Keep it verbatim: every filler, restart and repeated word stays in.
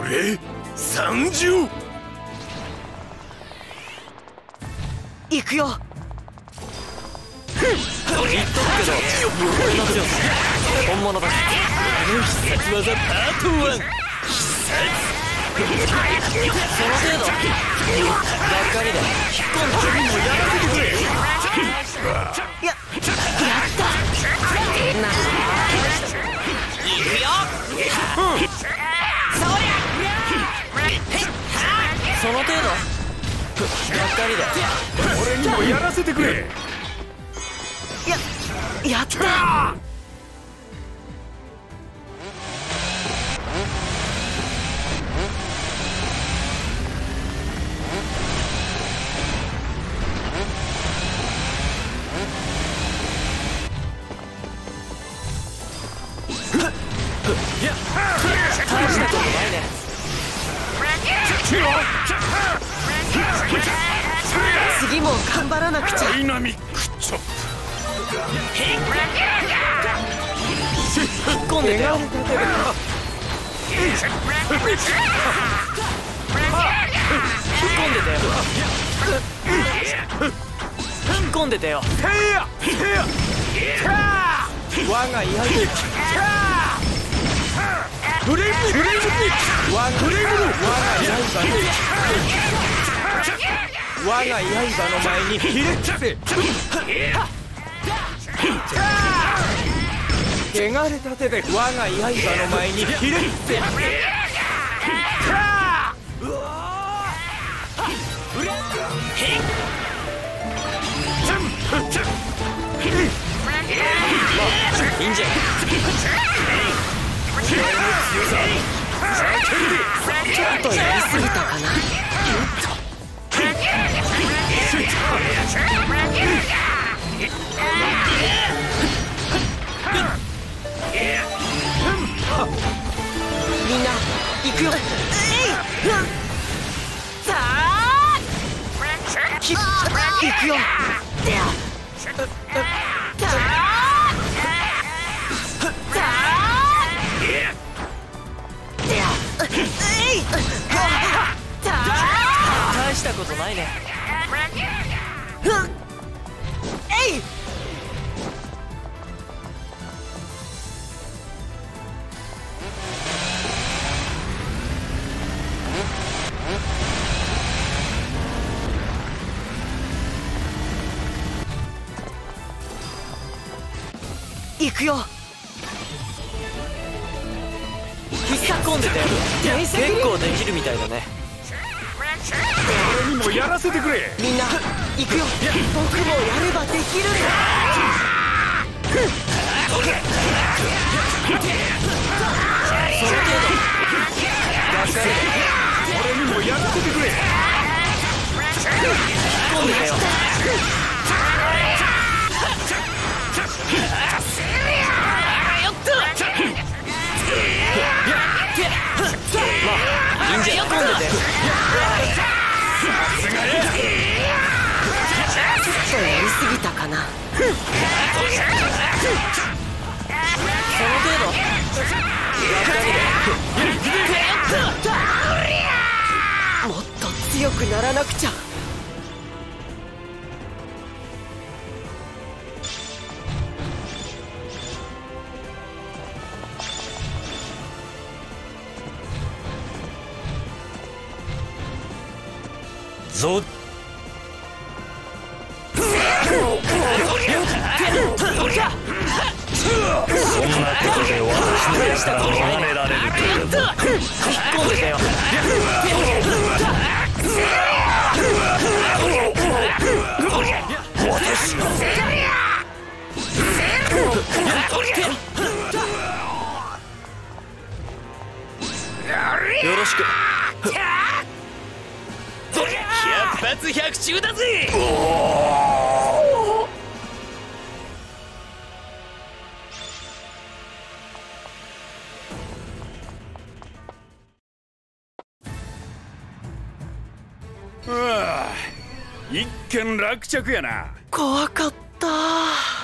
れ参上。 行くよ。 言っとくけど俺の強さ本物だ。あの必殺技パートワン。必殺その程度がっかりで引っ込んでもうやらせてくれ。 ややったな。行くよ。そりゃその程度がっかりで俺にもやらせてくれ。 ややった。 大したことないね。 次も頑張らなくちゃ。 ダイナミックチョップ。 引っ込んでてよ。引っ込んでてよ。引っ込んでてよ。我が居合でフレームフレーム我がフレーム我が刃で我が刃の前にひれ伏せ。汚れた手で我が刃の前にひれ伏せ。いいんじゃん。 ちょっとやりすぎたかな。みんな行くよ。さあ行くよ。 大したことないね。 えい。行くよ。 引っ込んでて結構できるみたいだね。 俺にもやらせてくれ。 みんな行くよ。僕もやればできるんだ。 その程度がっかりで俺にもやらせてくれ。 引っ込んでてよ。まあいいんじゃん。引っ込んでて。 ちょっとやりすぎたかな。 その程度がっかりでもっと強くならなくちゃ。 ぞそんなことで私のやつが離れられるとでも。 引っ込んでてよ。 私がよろしく。百発百中だぜ。 ああ、一件落着やな。 怖かった。